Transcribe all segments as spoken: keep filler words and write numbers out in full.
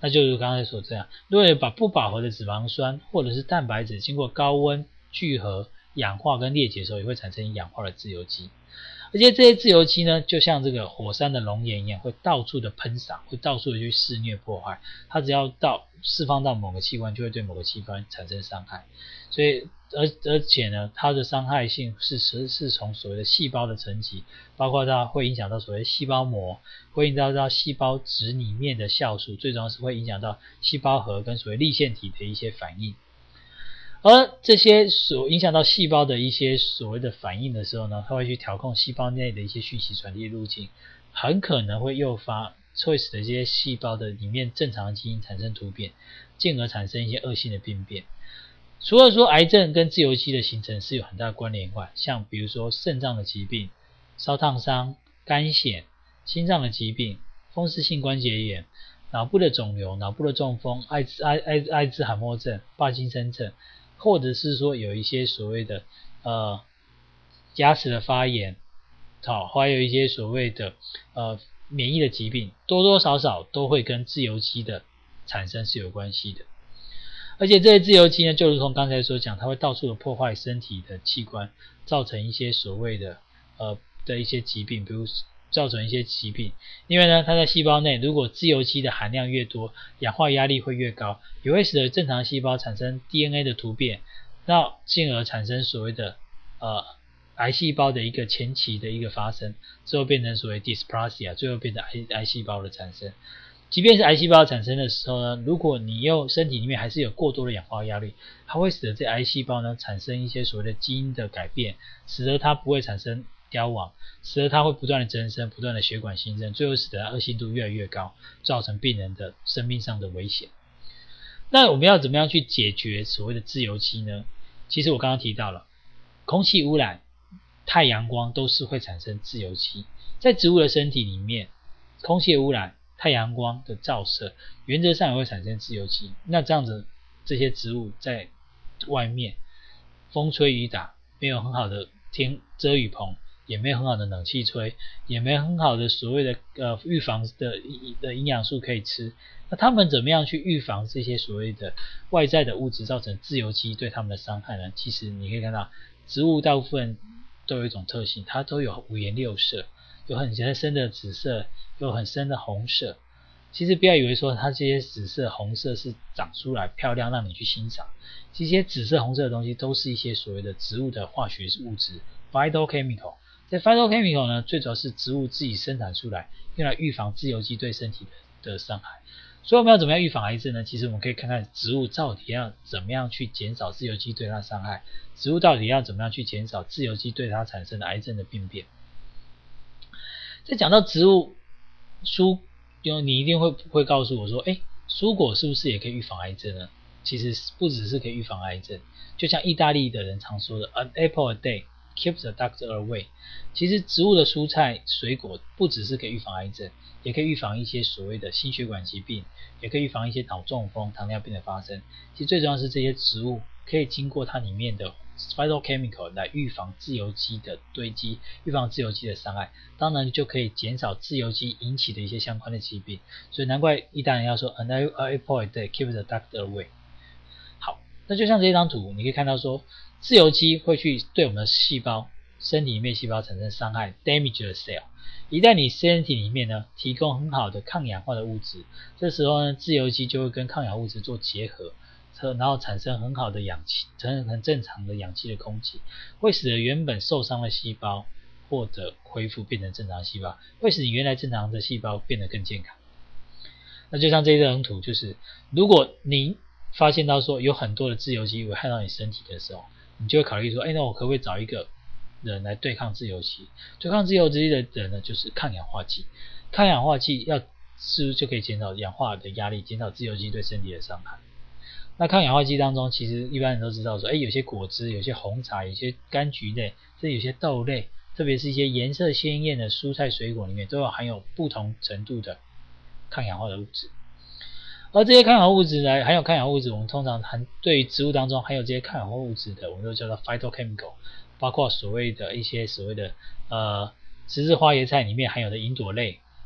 那就如刚才所这样，如果把不饱和的脂肪酸或者是蛋白质经过高温聚合、氧化跟裂解的时候，也会产生氧化的自由基。而且这些自由基呢，就像这个火山的熔岩一样，会到处的喷洒，会到处的去肆虐破坏。它只要到释放到某个器官，就会对某个器官产生伤害。所以，而而且呢，它的伤害性是是是从所谓的细胞的层级，包括它会影响到所谓细胞膜，会影响到细胞质里面的酵素，最重要是会影响到细胞核跟所谓粒线体的一些反应。而这些所影响到细胞的一些所谓的反应的时候呢，它会去调控细胞内的一些讯息传递路径，很可能会诱发，会使得这些细胞的里面正常的基因产生突变，进而产生一些恶性的病变。除了说癌症跟自由基的形成是有很大的关联外，像比如说肾脏的疾病、烧烫伤、肝癣、心脏的疾病、风湿性关节炎、脑部的肿瘤、脑部的中风、艾滋艾艾艾滋海默症、帕金森症，或者是说有一些所谓的呃牙齿的发炎，好，还有一些所谓的呃免疫的疾病，多多少少都会跟自由基的产生是有关系的。而且这些自由基呢，就如同刚才所讲，它会到处的破坏身体的器官，造成一些所谓的呃的一些疾病，比如造成一些疾病。因为呢，它在细胞内，如果自由基的含量越多，氧化压力会越高，也会使得正常细胞产生 D N A 的突变，那进而产生所谓的呃癌细胞的一个前期的一个发生，最后变成所谓 dysplasia， 最后变成癌癌细胞的产生。即便是癌细胞产生的时候呢，如果你又身体里面还是有过多的氧化压力，它会使得这癌细胞呢产生一些所谓的基因的改变，使得它不会产生凋亡，使得它会不断的增生，不断的血管新生，最后使得它恶性度越来越高，造成病人的生命上的危险。那我们要怎么样去解决所谓的自由基呢？其实我刚刚提到了，空气污染、太阳光都是会产生自由基。在植物的身体里面，空气污染、太阳光的照射，原则上也会产生自由基。那这样子，这些植物在外面风吹雨打，没有很好的天遮雨棚，也没有很好的冷气吹，也没有很好的所谓的呃预防的的营养素可以吃。那他们怎么样去预防这些所谓的外在的物质造成自由基对他们的伤害呢？其实你可以看到，植物大部分都有一种特性，它都有五颜六色，有很深的紫色，有很深的红色。其实不要以为说它这些紫色、红色是长出来漂亮让你去欣赏，这些紫色、红色的东西都是一些所谓的植物的化学物质 phytochemical。这 phytochemical 呢，最主要是植物自己生产出来，用来预防自由基对身体 的, 的伤害。所以我们要怎么样预防癌症呢？其实我们可以看看植物到底要怎么样去减少自由基对它的伤害，植物到底要怎么样去减少自由基对它产生的癌症的病变。在讲到植物蔬，你一定会会告诉我说，哎，蔬果是不是也可以预防癌症呢？其实不只是可以预防癌症，就像意大利的人常说的 "An apple a day keeps the doctor away"。其实植物的蔬菜水果不只是可以预防癌症，也可以预防一些所谓的心血管疾病，也可以预防一些脑中风、糖尿病的发生。其实最重要是这些植物可以经过它里面的 phytochemical 来预防自由基的堆积，预防自由基的伤害，当然就可以减少自由基引起的一些相关的疾病。所以难怪意大利人要说 "An apple a day keeps the doctor away"。好，那就像这张图，你可以看到说，自由基会去对我们的细胞、身体里面细胞产生伤害 ，damage the cell。一旦你身体里面呢提供很好的抗氧化的物质，这时候呢自由基就会跟抗氧物质做结合，然后产生很好的氧气，产生很正常的氧气的空气，会使得原本受伤的细胞获得恢复，变成正常细胞，会使你原来正常的细胞变得更健康。那就像这张图，就是如果你发现到说有很多的自由基会害到你身体的时候，你就会考虑说，哎，那我可不可以找一个人来对抗自由基？对抗自由基的人呢，就是抗氧化剂。抗氧化剂要是不是就可以减少氧化的压力，减少自由基对身体的伤害？那抗氧化剂当中，其实一般人都知道说，哎，有些果汁、有些红茶、有些柑橘类，甚至有些豆类，特别是一些颜色鲜艳的蔬菜水果里面，都有含有不同程度的抗氧化的物质。而这些抗氧化物质呢，含有抗氧化物质，我们通常含对于植物当中含有这些抗氧化物质的，我们都叫做 phytochemical， 包括所谓的一些所谓的呃十字花椰菜里面含有的吲哚类，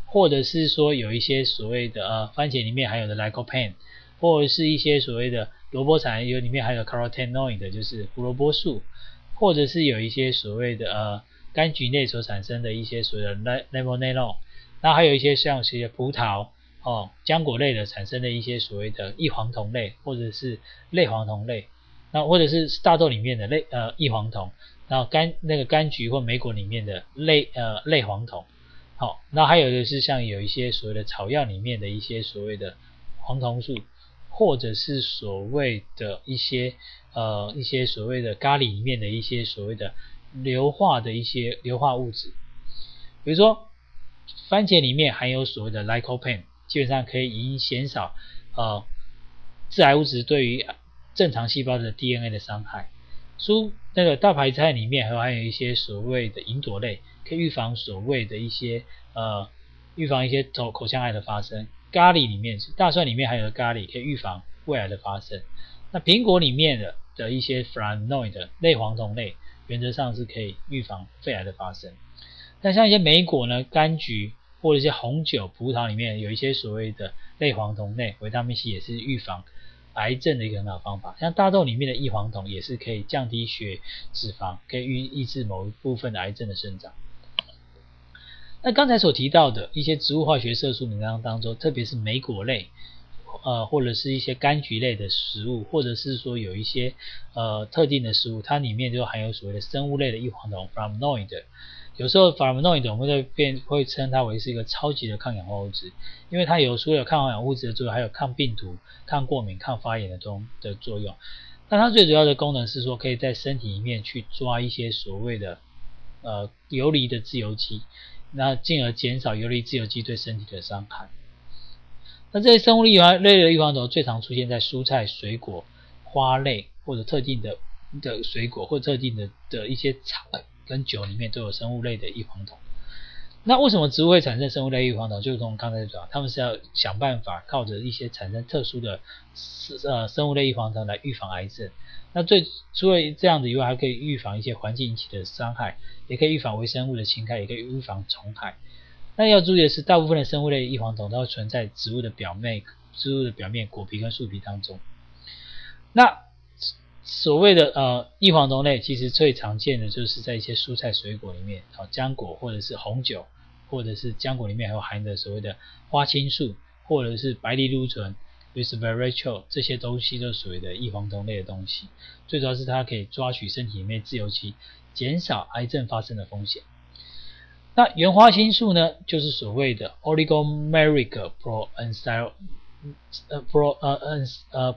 或者是说有一些所谓的呃番茄里面含有的 lycopene， 或者是一些所谓的萝卜产油里面含有 carotenoid， 就是胡萝卜素，或者是有一些所谓的呃柑橘类所产生的一些所谓的 lemonello， 那还有一些像是葡萄哦浆果类的产生的一些所谓的异黄酮类，或者是类黄酮类，那或者是大豆里面的类呃异黄酮，然后柑那个柑橘或莓果里面的类呃类黄酮，好、哦，那还有的是像有一些所谓的草药里面的一些所谓的黄酮素，或者是所谓的一些呃一些所谓的咖喱里面的一些所谓的硫化的一些硫化物质，比如说番茄里面含有所谓的 lycopene， 基本上可以已经减少呃致癌物质对于正常细胞的 D N A 的伤害。蔬那个大白菜里面还有还有一些所谓的吲哚类，可以预防所谓的一些呃预防一些口口腔癌的发生。咖喱里面大蒜里面含有的咖喱可以预防胃癌的发生。那苹果里面的的一些 flavonoid 类黄酮类，原则上是可以预防肺癌的发生。那像一些莓果呢，柑橘或者一些红酒、葡萄里面有一些所谓的类黄酮类，维他命 C 也是预防癌症的一个很好方法。像大豆里面的异黄酮也是可以降低血脂肪，可以抑制某一部分的癌症的生长。那刚才所提到的一些植物化学色素名单当中，特别是莓果类呃或者是一些柑橘类的食物，或者是说有一些呃特定的食物，它里面就含有所谓的生物类的异黄酮 flavonoid。有时候 flavonoid 我们会变会称它为是一个超级的抗氧化物质，因为它有除了有抗氧化物质的作用，还有抗病毒、抗过敏、抗发炎的中的作用。那它最主要的功能是说，可以在身体里面去抓一些所谓的呃游离的自由基，那进而减少游离自由基对身体的伤害。那这些生物类的异黄酮最常出现在蔬菜、水果、花类或者特定的的水果或特定的的一些草跟酒里面都有生物类的异黄酮。那为什么植物会产生生物类异黄酮？就如同刚才讲，他们是要想办法靠着一些产生特殊的呃生物类异黄酮来预防癌症。那最除了这样子以外，还可以预防一些环境引起的伤害，也可以预防微生物的侵害，也可以预防虫害。那要注意的是，大部分的生物类异黄酮都会存在植物的表面、植物的表面、果皮跟树皮当中。那所谓的呃异黄酮类，其实最常见的就是在一些蔬菜水果里面，好、哦、浆果或者是红酒，或者是浆果里面还有含的所谓的花青素，或者是白藜芦醇 resveratrol， 这些东西都属于的异黄酮类的东西。最主要是它可以抓取身体里面自由基，减少癌症发生的风险。那原花青素呢，就是所谓的 oligomeric proanthocyanidin， 呃 pro 呃呃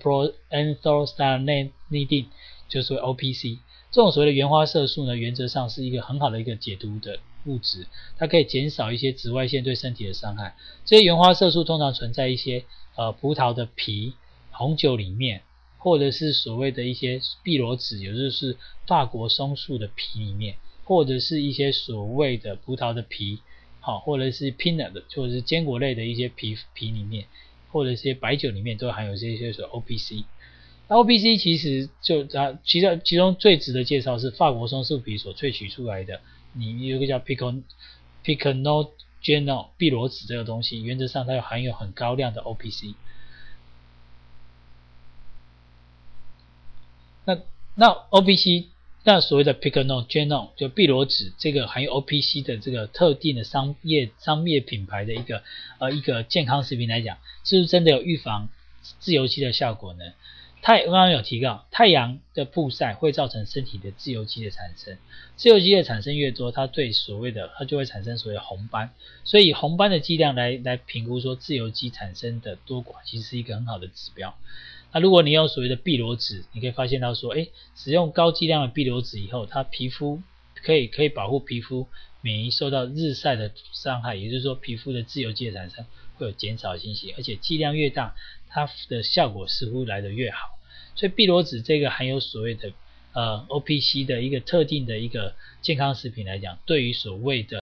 proanthocyanidin， 就是所谓 O P C。这种所谓的原花色素呢，原则上是一个很好的一个解毒的物质，它可以减少一些紫外线对身体的伤害。这些原花色素通常存在一些呃葡萄的皮、红酒里面，或者是所谓的一些碧螺籽，也就是法国松树的皮里面，或者是一些所谓的葡萄的皮，好，或者是 peanut 或者是坚果类的一些皮皮里面，或者是一些白酒里面都含有这些所谓 O P C。那 O P C 其实就它其中其中最值得介绍是法国松树皮所萃取出来的，你有一个叫 Piconol Piconol 碧螺籽这个东西，原则上它有含有很高量的 O P C。那那 O P C 那所谓的 Piconol 就碧螺籽这个含有 O P C 的这个特定的商业商业品牌的一个呃一个健康食品来讲，是不是真的有预防自由基的效果呢？太刚刚有提到，太阳的曝晒会造成身体的自由基的产生，自由基的产生越多，它对所谓的它就会产生所谓的红斑，所以红斑的剂量来来评估说自由基产生的多寡，其实是一个很好的指标。那如果你有所谓的碧螺籽，你可以发现到说，哎，使用高剂量的碧螺籽以后，它皮肤可以可以保护皮肤免于受到日晒的伤害，也就是说皮肤的自由基的产生会有减少的情形，而且剂量越大，它的效果似乎来得越好。所以碧螺籽这个含有所谓的呃 O P C 的一个特定的一个健康食品来讲，对于所谓的